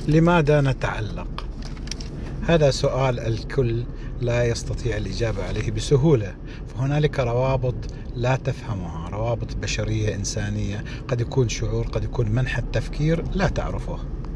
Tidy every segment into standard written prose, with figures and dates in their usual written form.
لماذا نتعلق؟ هذا سؤال الكل لا يستطيع الإجابة عليه بسهولة، فهنالك روابط لا تفهمها، روابط بشرية إنسانية، قد يكون شعور، قد يكون منحى تفكير لا تعرفه.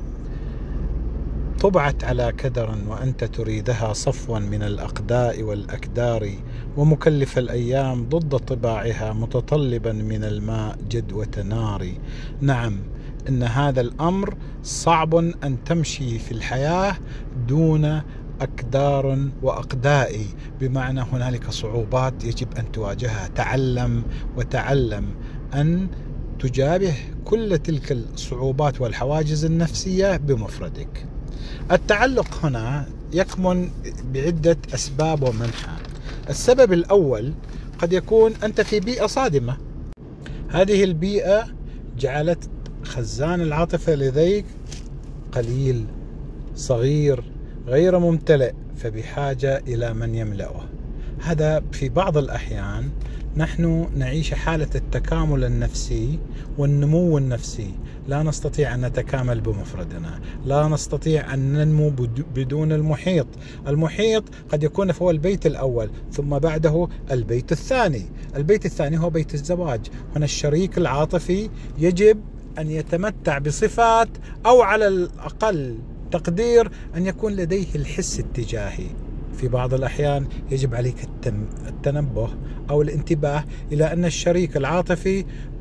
طبعت على كدر وأنت تريدها صفوا من الأقداء والأكدار، ومكلف الأيام ضد طباعها متطلبا من الماء جدوة نار. نعم، إن هذا الأمر صعب أن تمشي في الحياة دون أكدار وأقداء، بمعنى هنالك صعوبات يجب أن تواجهها. تعلم وتعلم أن تجابه كل تلك الصعوبات والحواجز النفسية بمفردك. التعلق هنا يكمن بعدة أسباب ومنحى. السبب الأول قد يكون أنت في بيئة صادمة، هذه البيئة جعلت خزان العاطفة لديك قليل، صغير، غير ممتلئ، فبحاجة إلى من يملأه. هذا في بعض الأحيان نحن نعيش حالة التكامل النفسي والنمو النفسي، لا نستطيع أن نتكامل بمفردنا، لا نستطيع أن ننمو بدون المحيط. المحيط قد يكون هو البيت الأول، ثم بعده البيت الثاني. البيت الثاني هو بيت الزواج. هنا الشريك العاطفي يجب أن يتمتع بصفات، أو على الأقل تقدير أن يكون لديه الحس التجاهي. في بعض الأحيان يجب عليك التنبه أو الانتباه إلى أن الشريك العاطفي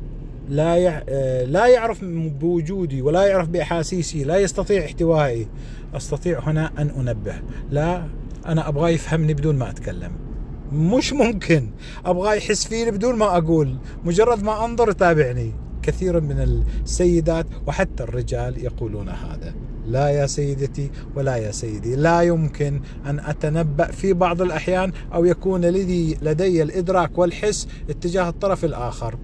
لا يعرف بوجودي ولا يعرف بأحاسيسي، لا يستطيع احتوائي. أستطيع هنا أن أنبه، لا، أنا أبغى يفهمني بدون ما أتكلم، مش ممكن. أبغى يحس فيني بدون ما أقول، مجرد ما أنظر تابعني. كثير من السيدات وحتى الرجال يقولون هذا. لا يا سيدتي ولا يا سيدي، لا يمكن أن أتنبأ في بعض الأحيان أو يكون لدي الإدراك والحس اتجاه الطرف الآخر.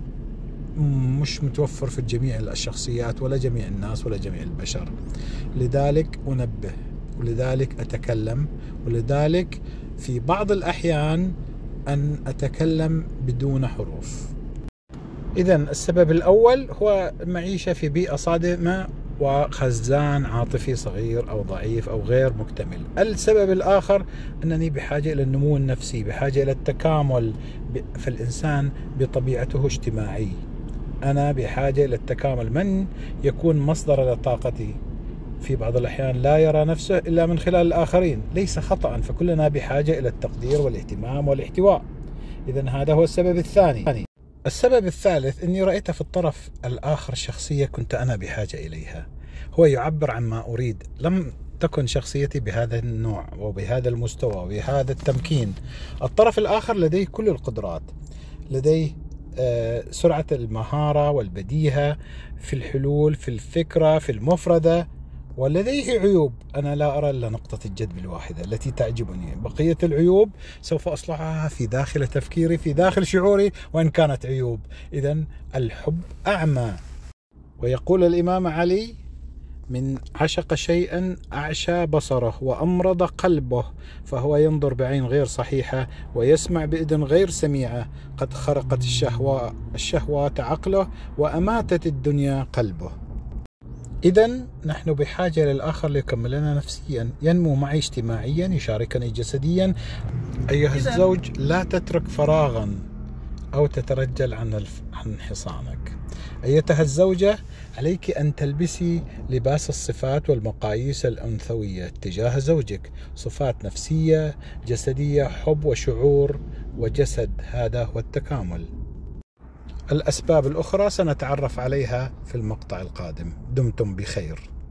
مش متوفر في جميع الشخصيات ولا جميع الناس ولا جميع البشر. لذلك أنبه، ولذلك أتكلم، ولذلك في بعض الأحيان أن أتكلم بدون حروف. إذن السبب الأول هو المعيشة في بيئة صادمة وخزان عاطفي صغير أو ضعيف أو غير مكتمل. السبب الآخر أنني بحاجة إلى النمو النفسي، بحاجة إلى التكامل، فالإنسان بطبيعته اجتماعي. أنا بحاجة إلى التكامل. من يكون مصدر لطاقتي في بعض الأحيان لا يرى نفسه إلا من خلال الآخرين، ليس خطأ، فكلنا بحاجة إلى التقدير والاهتمام والاحتواء. إذن هذا هو السبب الثاني. السبب الثالث أني رأيت في الطرف الآخر شخصية كنت أنا بحاجة إليها، هو يعبر عن ما أريد. لم تكن شخصيتي بهذا النوع وبهذا المستوى وبهذا التمكين. الطرف الآخر لديه كل القدرات، لديه سرعة المهارة والبديهة في الحلول، في الفكرة، في المفردة، ولديه عيوب. أنا لا أرى إلا نقطة الجذب الواحدة التي تعجبني، بقية العيوب سوف أصلحها في داخل تفكيري، في داخل شعوري، وإن كانت عيوب. إذن الحب أعمى. ويقول الإمام علي: من عشق شيئا أعشى بصره وأمرض قلبه، فهو ينظر بعين غير صحيحة ويسمع بإذن غير سميعة، قد خرقت الشهوات عقله وأماتت الدنيا قلبه. إذن نحن بحاجة للآخر ليكملنا نفسيا، ينمو معي اجتماعيا، يشاركني جسديا. أيها الزوج، لا تترك فراغا أو تترجل عن حصانك. أيتها الزوجة، عليك أن تلبسي لباس الصفات والمقاييس الأنثوية تجاه زوجك، صفات نفسية، جسدية، حب وشعور وجسد. هذا هو التكامل. الأسباب الأخرى سنتعرف عليها في المقطع القادم. دمتم بخير.